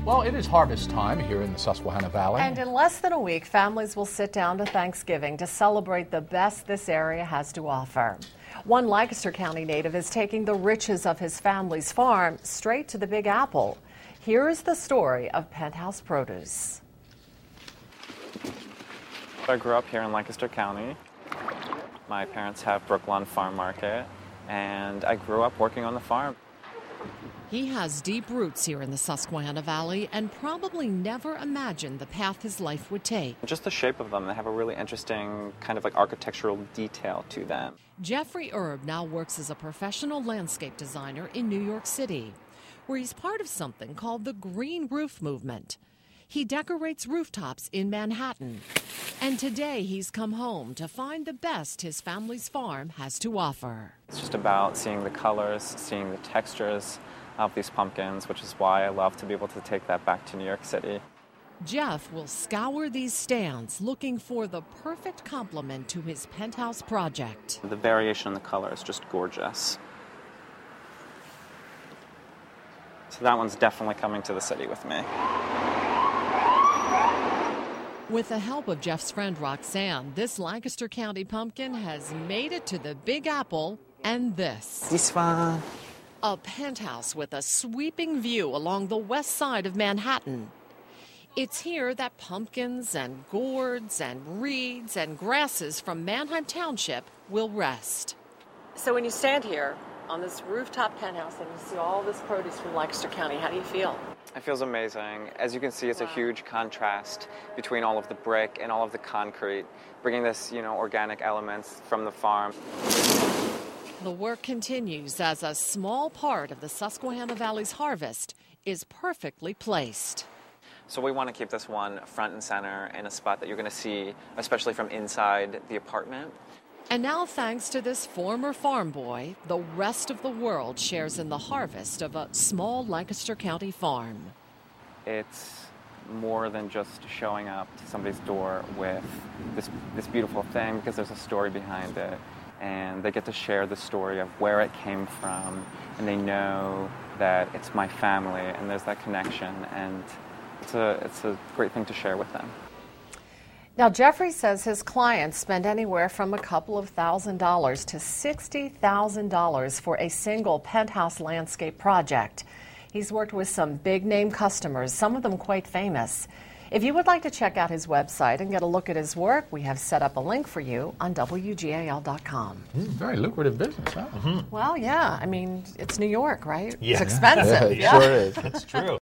Well, it is harvest time here in the Susquehanna Valley. And in less than a week, families will sit down to Thanksgiving to celebrate the best this area has to offer. One Lancaster County native is taking the riches of his family's farm straight to the Big Apple. Here is the story of Penthouse Produce. I grew up here in Lancaster County. My parents have Brooklawn Farm Market, and I grew up working on the farm. He has deep roots here in the Susquehanna Valley and probably never imagined the path his life would take. Just the shape of them, they have a really interesting kind of like architectural detail to them. Jeffrey Erb now works as a professional landscape designer in New York City, where he's part of something called the Green Roof Movement. He decorates rooftops in Manhattan, and today he's come home to find the best his family's farm has to offer. It's just about seeing the colors, seeing the textures of these pumpkins, which is why I love to be able to take that back to New York City. Jeff will scour these stands looking for the perfect complement to his penthouse project. The variation in the color is just gorgeous. So that one's definitely coming to the city with me. With the help of Jeff's friend Roxanne, this Lancaster County pumpkin has made it to the Big Apple and This one. a penthouse with a sweeping view along the west side of Manhattan. It's here that pumpkins and gourds and reeds and grasses from Manheim Township will rest. So when you stand here on this rooftop penthouse and you see all this produce from Lancaster County, how do you feel? It feels amazing. As you can see, it's a huge contrast between all of the brick and all of the concrete, bringing this, organic elements from the farm. The work continues as a small part of the Susquehanna Valley's harvest is perfectly placed. So we want to keep this one front and center in a spot that you're going to see, especially from inside the apartment. And now, thanks to this former farm boy, the rest of the world shares in the harvest of a small Lancaster County farm. It's more than just showing up to somebody's door with this beautiful thing, because there's a story behind it. And they get to share the story of where it came from, and they know that it's my family, and there's that connection, and it's a great thing to share with them. Now, Jeffrey says his clients spend anywhere from a couple of $1,000s to $60,000 for a single penthouse landscape project. He's worked with some big-name customers, some of them quite famous. If you would like to check out his website and get a look at his work, we have set up a link for you on WGAL.com. Very lucrative business, huh? Well, yeah. I mean, it's New York, right? Yeah. It's expensive. Yeah, it sure is. That's true.